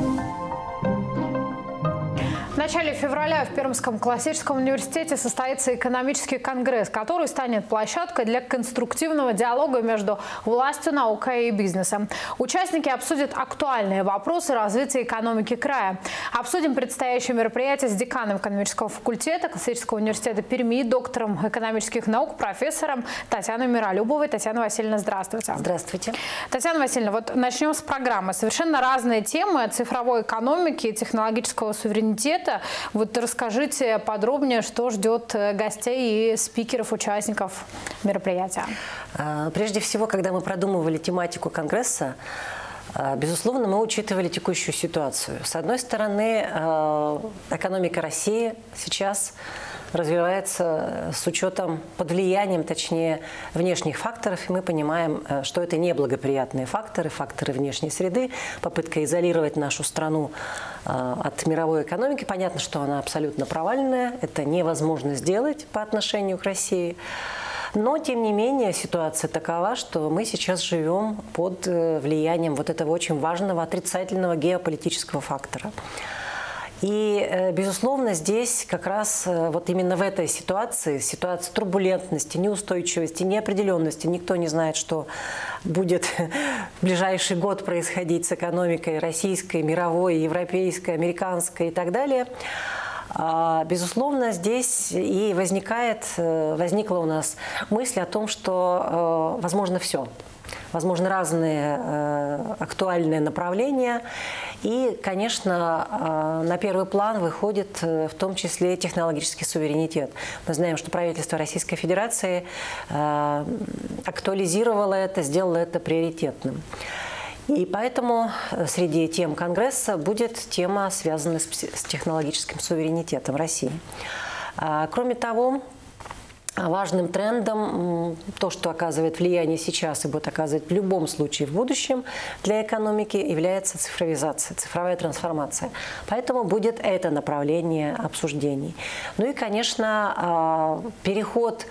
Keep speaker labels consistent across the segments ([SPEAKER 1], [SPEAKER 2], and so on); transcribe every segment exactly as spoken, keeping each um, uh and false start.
[SPEAKER 1] В начале февраля в Пермском классическом университете состоится экономический конгресс, который станет площадкой для конструктивного диалога между властью, наукой и бизнесом. Участники обсудят актуальные вопросы развития экономики края. Обсудим предстоящее мероприятие с деканом экономического факультета Классического университета Перми, доктором экономических наук, профессором Татьяной Миролюбовой. Татьяна Васильевна, здравствуйте.
[SPEAKER 2] Здравствуйте.
[SPEAKER 1] Татьяна Васильевна, вот начнем с программы. Совершенно разные темы цифровой экономики и технологического суверенитета. Вот расскажите подробнее, что ждет гостей и спикеров, участников мероприятия.
[SPEAKER 2] Прежде всего, когда мы продумывали тематику конгресса, безусловно, мы учитывали текущую ситуацию. С одной стороны, экономика России сейчас развивается с учетом, под влиянием, точнее, внешних факторов. И мы понимаем, что это неблагоприятные факторы, факторы внешней среды, попытка изолировать нашу страну от мировой экономики. Понятно, что она абсолютно провальная, это невозможно сделать по отношению к России. Но, тем не менее, ситуация такова, что мы сейчас живем под влиянием вот этого очень важного отрицательного геополитического фактора. И, безусловно, здесь как раз вот именно в этой ситуации, ситуации турбулентности, неустойчивости, неопределенности, никто не знает, что будет в ближайший год происходить с экономикой российской, мировой, европейской, американской и так далее. Безусловно, здесь и возникает, возникла у нас мысль о том, что возможно все. Возможно, разные э, актуальные направления. И, конечно, э, на первый план выходит э, в том числе технологический суверенитет. Мы знаем, что правительство Российской Федерации э, актуализировало это, сделало это приоритетным. И поэтому среди тем Конгресса будет тема, связанная с, с технологическим суверенитетом России. А, кроме того, важным трендом, то, что оказывает влияние сейчас и будет оказывать в любом случае в будущем для экономики, является цифровизация, цифровая трансформация. Поэтому будет это направление обсуждений. Ну и, конечно, переход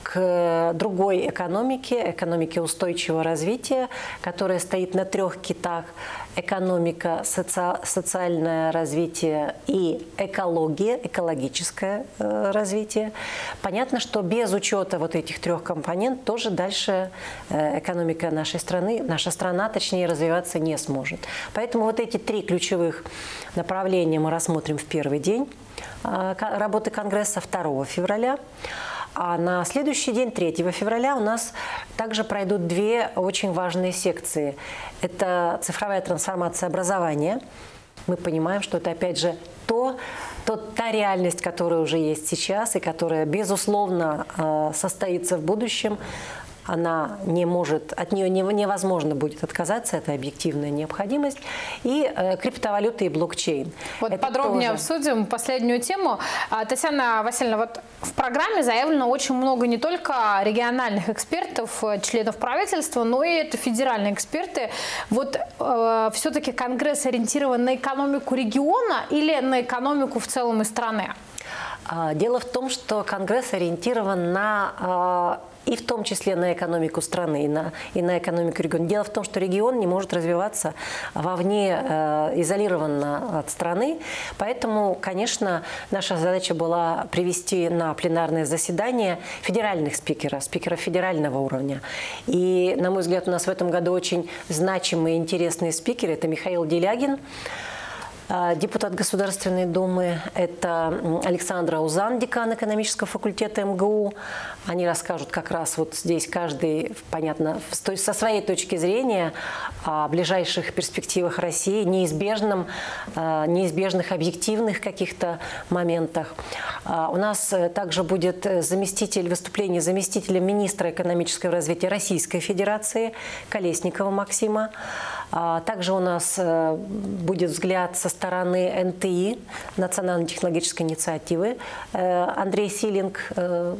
[SPEAKER 2] к другой экономике, экономике устойчивого развития, которая стоит на трех китах: экономика, соци... социальное развитие и экология, экологическое э, развитие. Понятно, что без учета вот этих трех компонентов тоже дальше э, экономика нашей страны, наша страна, точнее, развиваться не сможет. Поэтому вот эти три ключевых направления мы рассмотрим в первый день э, работы Конгресса второго февраля. А на следующий день, третьего февраля, у нас также пройдут две очень важные секции. Это цифровая трансформация образования. Мы понимаем, что это, опять же, то, то, та реальность, которая уже есть сейчас и которая, безусловно, состоится в будущем. Она не может, от нее невозможно будет отказаться, это объективная необходимость. И э, криптовалюта и блокчейн.
[SPEAKER 1] Вот
[SPEAKER 2] это
[SPEAKER 1] подробнее
[SPEAKER 2] тоже...
[SPEAKER 1] обсудим последнюю тему. Татьяна Васильевна, вот в программе заявлено очень много не только региональных экспертов, членов правительства, но и это федеральные эксперты. Вот э, все-таки Конгресс ориентирован на экономику региона или на экономику в целом и страны?
[SPEAKER 2] Дело в том, что Конгресс ориентирован на... и в том числе на экономику страны, и на, и на экономику региона. Дело в том, что регион не может развиваться вовне, э, изолированно от страны. Поэтому, конечно, наша задача была привести на пленарное заседание федеральных спикеров, спикеров федерального уровня. И, на мой взгляд, у нас в этом году очень значимые и интересные спикеры. Это Михаил Делягин, депутат Государственной Думы, это Александр Аузан, декан экономического факультета эм гэ у. Они расскажут как раз вот здесь каждый, понятно, со своей точки зрения о ближайших перспективах России, неизбежном, неизбежных объективных каких-то моментах. У нас также будет заместитель, выступление заместителя министра экономического развития Российской Федерации Колесникова Максима. Также у нас будет взгляд со стороны эн тэ и, Национальной технологической инициативы. Андрей Силинг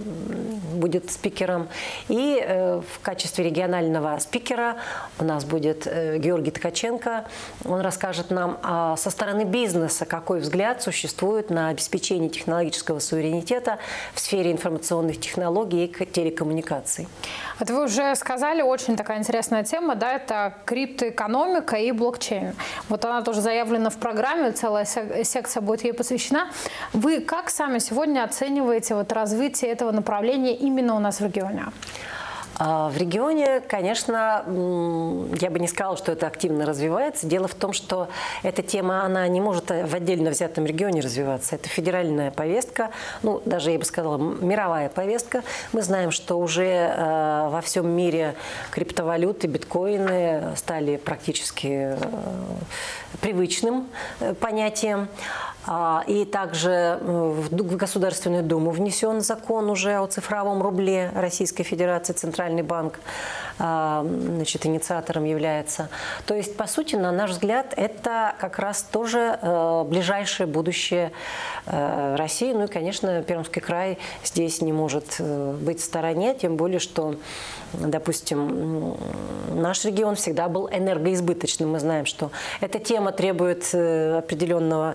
[SPEAKER 2] будет спикером. И в качестве регионального спикера у нас будет Георгий Ткаченко. Он расскажет нам со стороны бизнеса, какой взгляд существует на обеспечение технологического суверенитета в сфере информационных технологий и телекоммуникаций.
[SPEAKER 1] Вот вы уже сказали, очень такая интересная тема, да, это криптоэкономика. экономика и блокчейн. Вот она тоже заявлена в программе, целая секция будет ей посвящена. Вы как сами сегодня оцениваете вот развитие этого направления именно у нас в регионе?
[SPEAKER 2] В регионе, конечно, я бы не сказала, что это активно развивается. Дело в том, что эта тема, она не может в отдельно взятом регионе развиваться. Это федеральная повестка, ну, даже, я бы сказала, мировая повестка. Мы знаем, что уже во всем мире криптовалюты, биткоины стали практически привычным понятием. И также в Государственную Думу внесен закон уже о цифровом рубле Российской Федерации, Центральный банк, значит, инициатором является. То есть, по сути, на наш взгляд, это как раз тоже ближайшее будущее России. Ну и, конечно, Пермский край здесь не может быть в стороне, тем более, что, допустим, наш регион всегда был энергоизбыточным. Мы знаем, что эта тема требует определенного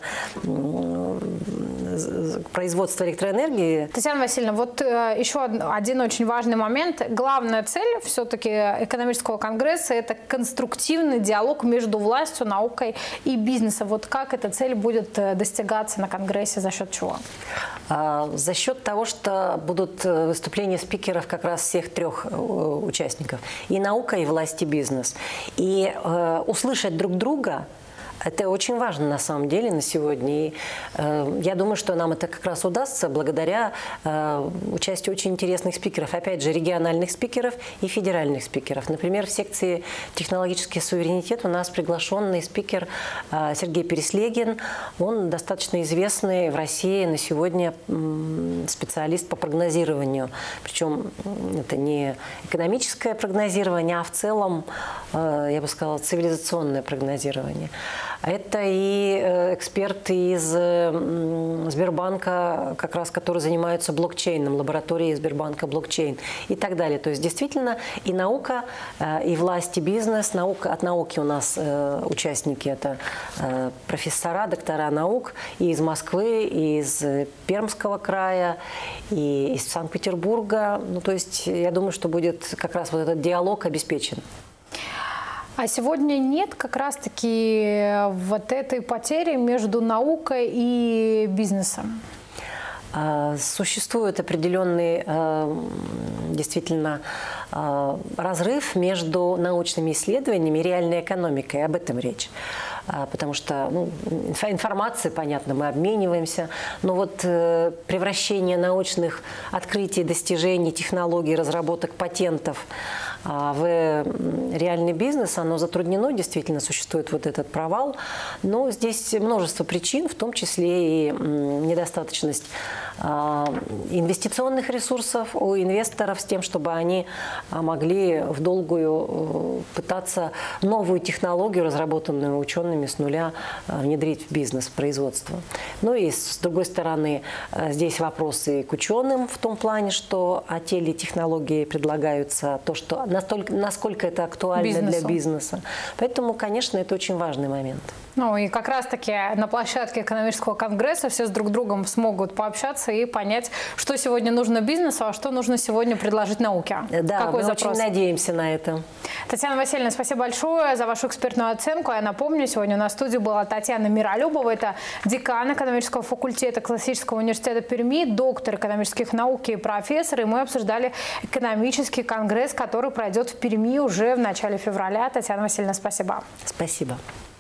[SPEAKER 2] производства электроэнергии.
[SPEAKER 1] Татьяна Васильевна, вот еще один очень важный момент. Главная цель все-таки экономического конгресса – это конструктивный диалог между властью, наукой и бизнесом. Вот как эта цель будет достигаться на конгрессе, за счет чего?
[SPEAKER 2] За счет того, что будут выступления спикеров как раз всех трех участников. И наука, и власть, и бизнес. И услышать друг друга – это очень важно на самом деле на сегодня. И, э, я думаю, что нам это как раз удастся благодаря э, участию очень интересных спикеров. Опять же, региональных спикеров и федеральных спикеров. Например, в секции «Технологический суверенитет» у нас приглашенный спикер э, Сергей Переслегин. Он достаточно известный в России на сегодня э, специалист по прогнозированию. Причем это не экономическое прогнозирование, а в целом, э, я бы сказала, цивилизационное прогнозирование. Это и эксперты из Сбербанка, как раз, которые занимаются блокчейном, лаборатории Сбербанка блокчейн и так далее. То есть действительно и наука, и власть, и бизнес. Наука, от науки у нас участники – это профессора, доктора наук и из Москвы, и из Пермского края, и из Санкт-Петербурга. Ну, то есть я думаю, что будет как раз вот этот диалог обеспечен.
[SPEAKER 1] А сегодня нет как раз-таки вот этой потери между наукой и бизнесом?
[SPEAKER 2] Существует определенный действительно разрыв между научными исследованиями и реальной экономикой. Об этом речь. Потому что ну, информация, понятно, мы обмениваемся, но вот превращение научных открытий, достижений, технологий, разработок, патентов в реальный бизнес, оно затруднено, действительно существует вот этот провал. Но здесь множество причин, в том числе и недостаточность инвестиционных ресурсов у инвесторов с тем, чтобы они могли в долгую пытаться новую технологию, разработанную учеными с нуля, внедрить в бизнес, в производство. Ну и с другой стороны, здесь вопросы к ученым в том плане, что а те ли технологии предлагаются, то, что настолько, насколько это актуально бизнесу. Для бизнеса. Поэтому, конечно, это очень важный момент.
[SPEAKER 1] Ну и как раз-таки на площадке экономического конгресса все с друг другом смогут пообщаться и понять, что сегодня нужно бизнесу, а что нужно сегодня предложить науке.
[SPEAKER 2] Да,
[SPEAKER 1] Какой
[SPEAKER 2] мы
[SPEAKER 1] запрос?
[SPEAKER 2] очень надеемся на это.
[SPEAKER 1] Татьяна Васильевна, спасибо большое за вашу экспертную оценку. Я напомню, сегодня у нас в студии была Татьяна Миролюбова, это декан экономического факультета Классического университета Перми, доктор экономических наук и профессор. И мы обсуждали экономический конгресс, который пройдет в Перми уже в начале февраля. Татьяна Васильевна, спасибо.
[SPEAKER 2] Спасибо.